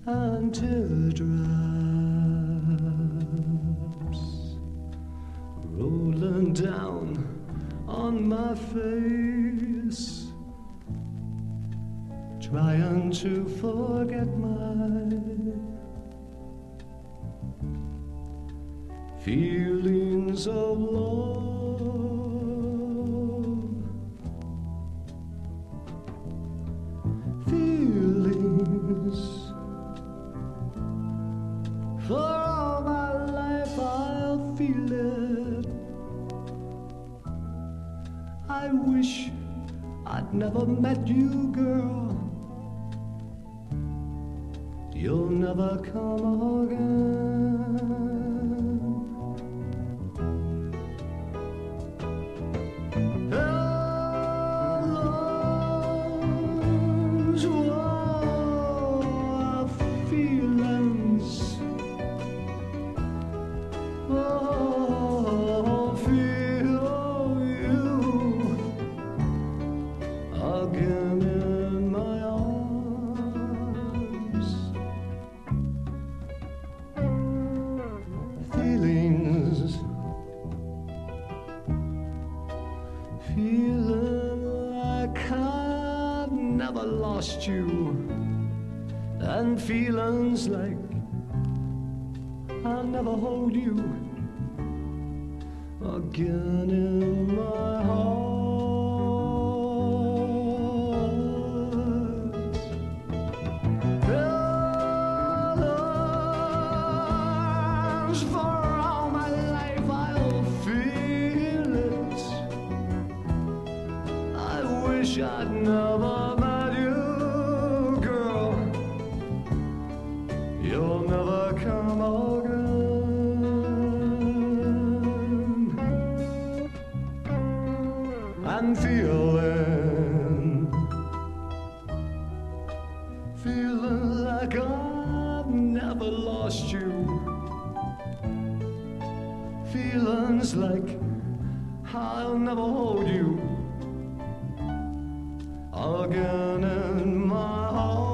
and teardrops rolling down on my face, trying to forget my feelings of love. Feelings for all my life I'll feel it. I wish I'd never met you, girl. You'll never come again. Those were feelings. Oh, feel you again in my arms. Feelings, feeling like I've never lost you, and feelings like I'll never hold you again in my heart. Feelings for all my life I'll feel it. I wish I'd never met you, girl. You'll never come again. I'm feeling like I've never lost you. Feelings like I'll never hold you again in my heart.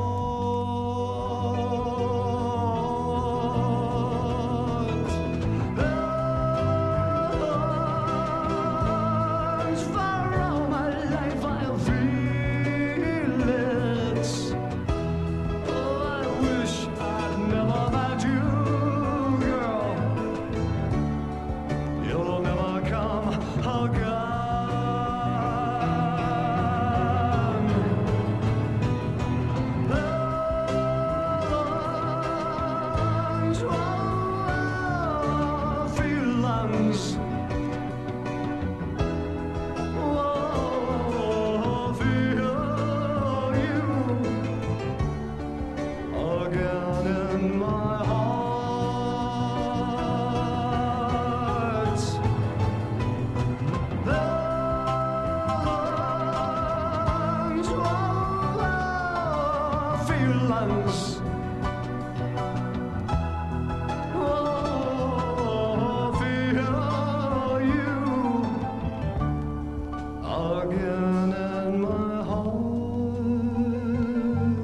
For all my life I'll feel it. Oh, I wish I'd never met you, girl. You'll never come again. Again in my heart,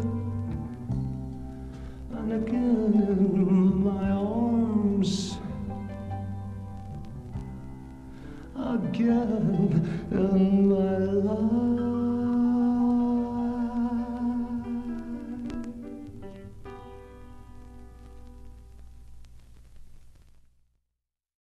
and again in my arms, again in my life.